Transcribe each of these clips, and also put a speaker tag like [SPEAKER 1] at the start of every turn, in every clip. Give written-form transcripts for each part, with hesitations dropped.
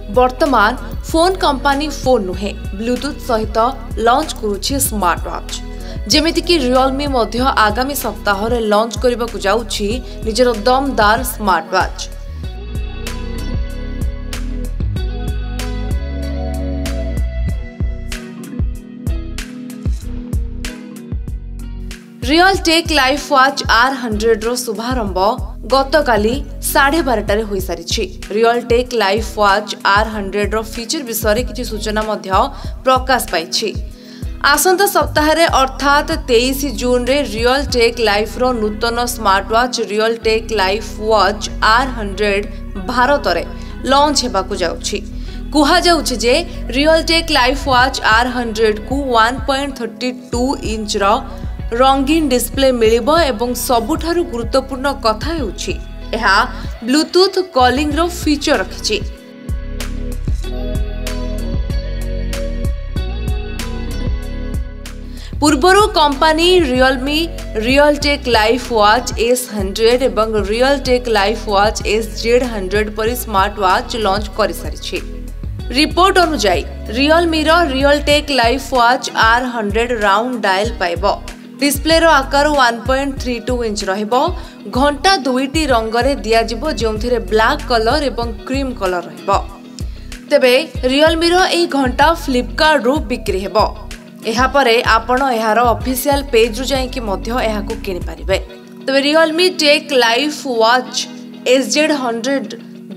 [SPEAKER 1] वर्तमान phone company phone नुहे Bluetooth सहित लॉन्च करुछि स्मार्ट वॉच। जेमिति कि रियलमी मध्य आगामी सप्ताह रे लॉन्च करबा को जाउछि निजर दमदार smart watch. Realtech life watch R100 रो शुभारंभ गतकाली 12:30 होई सारिछि। रियलटेक लाइफ वॉच R100 रो फीचर विषय किछि सूचना मध्य प्रकाश पाइछि। आसंता सप्ताह रे अर्थात 23 जून रे रियलटेक लाइफ रो नूतन smart watch Realtech life watch R100 Bharat रे लॉन्च हेबा को जाउछि। कुहा जाउछि जे रियलटेक लाइफ वॉच R100 को 1.32 इंच रो रंगीन डिस्प्ले मिलिबो एवं सबुठारु गुरुत्वपूर्ण कथा हेउछि एहा ब्लूटूथ कॉलिंग रो फीचर रखिछि। पूर्वरु company Realme Realtech life watch S100 एवं रियलटेक लाइफ वॉच SZ100 पर स्मार्ट वॉच लॉन्च कर सारिछि। रिपोर्ट अनुसार रियलमी रो Realtech life watch R100 round dial पाइबो। डिस्प्ले रो आकार 1.32 इंच रहिबो। घंटा दुईटी रंग रे दिया जिवो जोंथिरे ब्लैक कलर एवं क्रीम कलर रहिबो। तबे रियलमी रो एई घंटा फ्लिपकार्ट रो बिक्री हेबो। एहा परे आपण एहार ऑफिशियल पेज रु जाई कि मध्य एहा को किनि परिबे। तबे Realme take life watch SZ100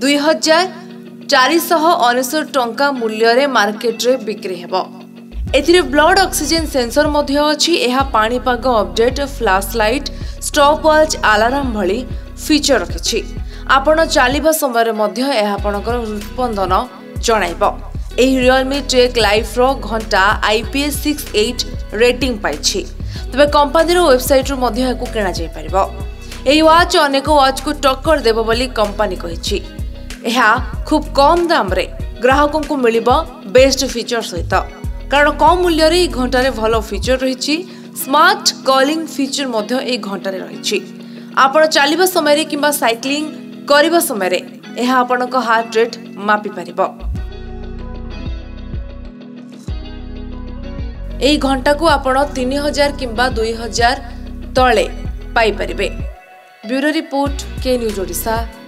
[SPEAKER 1] 2499 टंका मूल्य रे मार्केट रे बिक्री हेबो। एथिरे ब्लड ऑक्सीजन सेंसर मध्य अछि। एहा पाणीपाग update flash light stopwatch alarm भली फीचर रखिछि। आपण चालिबा समय रे मध्य एहा आपनकर हृदस्पंदन जणाइबो। एही रियलमी टेक लाइफ रो घंटा IP68 रेटिंग पाइछि। तबे कंपनी रो वेबसाइट रो मध्य एको किना जाय परिबो। एही वॉच अनेक वॉच को टक्कर देबो बोली कंपनी कहिछि। एहा खूब कम दाम रे ग्राहकों को मिलिबो बेस्ट फीचर सहित। कारण कम मूल्य रे घंटा रे भलो फीचर रहिछि। स्मार्ट कॉलिंग फीचर मध्य ए घंटा रे रहिछि। आपण चालिबा समय रे किबा साइक्लिंग करिबा समय रे एहा आपनक हार्ट रेट मापि परिबो। एई घंटा को आपण 3000 किबा 2000 तळे पाई परिबे। Bureau report K news Odisha.